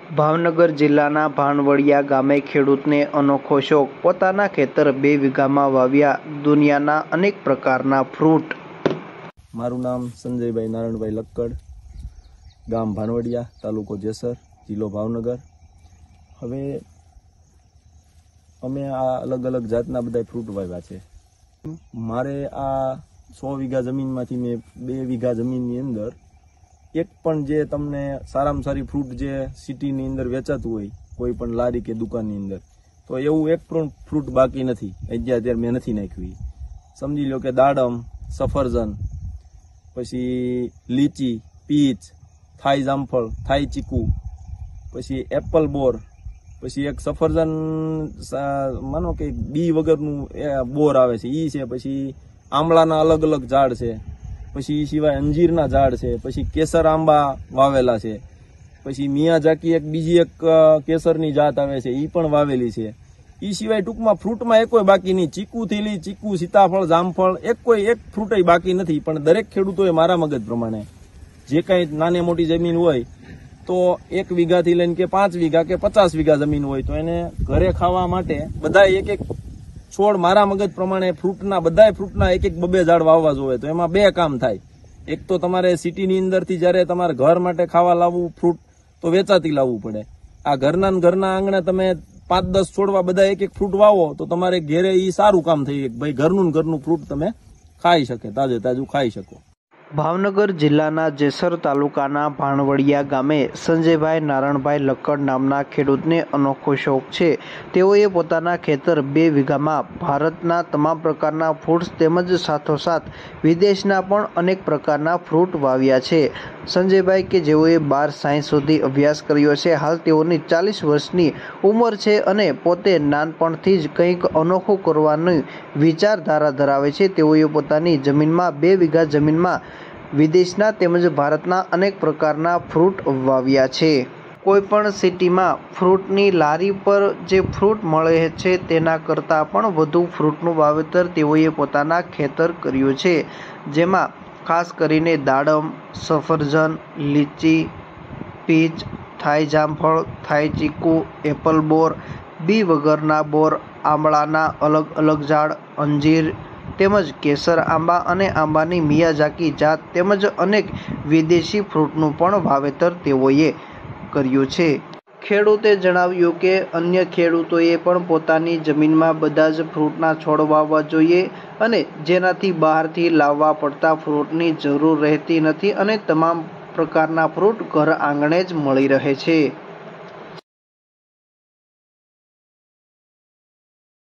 ભાવનગર જિલ્લાના ભાણવડિયા ગામે ખેડૂતને અનોખો શોખ, પોતાના ખેતર 2 વીઘામાં વાવ્યા દુનિયાના અનેક પ્રકારના ફ્રૂટ। મારું નામ સંજયભાઈ નારાયણભાઈ લક્કડ, ગામ ભાણવડિયા, તાલુકો જેસર, જિલ્લો ભાવનગર। હવે અમે આ અલગ અલગ જાતના બધા ફ્રૂટ વાવ્યા છે। મારે આ 100 વીઘા જમીનમાંથી મેં 2 વીઘા જમીનની અંદર એક પણ જે તમને સારામાં સારી ફ્રૂટ જે સિટીની અંદર વેચાતું હોય કોઈ પણ લારી કે દુકાનની અંદર, તો એવું એક પણ ફ્રૂટ બાકી નથી અત્યારે મેં નથી નાખ્યું। સમજી લો કે દાડમ, સફરજન, પછી લીચી, પીચ, થાઈ જામફળ, થાઈ ચીકુ, પછી એપલ બોર, પછી એક સફરજન માનો કે બી વગરનું બોર આવે છે ઈ છે, પછી આમળાના અલગ અલગ ઝાડ છે, પછી એ સિવાય અંજીરના ઝાડ છે, પછી કેસર આંબા વાવેલા છે, પછી મિયાજાકી એક બીજી એક કેસરની જાત આવે છે એ પણ વાવેલી છે। એ સિવાય ટૂંકમાં ફ્રૂટમાં એક કોઈ બાકી નહીં, ચીકુથી લઈ ચીકુ, સીતાફળ, જામફળ એક ફ્રૂટ બાકી નથી। પણ દરેક ખેડૂતોએ મારા મગજ પ્રમાણે જે કાંઈ નાની મોટી જમીન હોય તો 1 વીઘાથી લઈને કે 5 વીઘા કે 50 વીઘા જમીન હોય તો એને ઘરે ખાવા માટે બધા એક છોડ મારા મગજ પ્રમાણે બધાય ફ્રૂટના એક 2 ઝાડ વાવવા જોઈએ। તો એમાં 2 કામ થાય। એક તો તમારે સિટીની અંદરથી જ્યારે તમારે ઘર માટે ખાવા લાવવું ફ્રૂટ તો વેચાતી લાવવું પડે। આ ઘરના આંગણે તમે 5-10 છોડવા બધા એક ફ્રૂટ વાવો તો તમારે ઘેરે ઈ સારું કામ થઈ જાય, ભાઈ ઘરનું ફ્રૂટ તમે ખાઈ શકે, તાજું ખાઈ શકો। ભાવનગર જિલ્લાના જેસર તાલુકાના ભાણવડિયા ગામે સંજયભાઈ નારાયણભાઈ લક્કડ નામના ખેડૂતને અનોખો શોખ છે। તેઓએ પોતાના ખેતર 2 વીઘામાં ભારતના તમામ પ્રકારના ફ્રૂટ્સ તેમજ સાથોસાથ વિદેશના પણ અનેક પ્રકારના ફ્રૂટ વાવ્યા છે। સંજયભાઈ કે જેઓએ 12 સાયન્સ સુધી અભ્યાસ કર્યો છે, હાલ તેઓની 40 વર્ષની ઉંમર છે અને પોતે નાનપણથી જ કંઈક અનોખું કરવાની વિચારધારા ધરાવે છે। તેઓએ પોતાની જમીનમાં 2 વીઘા જમીનમાં વિદેશના તેમજ ભારતના અનેક પ્રકારના ફ્રૂટ વાવ્યા છે। કોઈ પણ સિટીમાં ફ્રૂટની લારી પર જે ફ્રૂટ મળે છે તેના કરતાં પણ વધુ ફ્રૂટનું વાવેતર તેઓએ પોતાના ખેતર કર્યું છે, જેમાં ખાસ કરીને દાડમ, સફરજન, લીચી, પીચ, થાઈ જામફળ, થાઈ ચીકુ, એપલ બોર, બી વગરના બોર, આંબળાના અલગ અલગ ઝાડ, અંજીર તેમજ કેસર આંબા અને આંબાની મિયાજાકી જાત તેમજ અનેક વિદેશી ફ્રૂટનું પણ વાવેતર તેઓએ કર્યું છે। ખેડૂતે જણાવ્યું કે અન્ય ખેડૂતોએ પણ પોતાની જમીનમાં બધા જ ફ્રૂટના છોડ વાવવા જોઈએ અને જેનાથી બહારથી લાવવા પડતા ફ્રૂટની જરૂર રહેતી નથી અને તમામ પ્રકારના ફ્રૂટ ઘર આંગણે જ મળી રહે છે।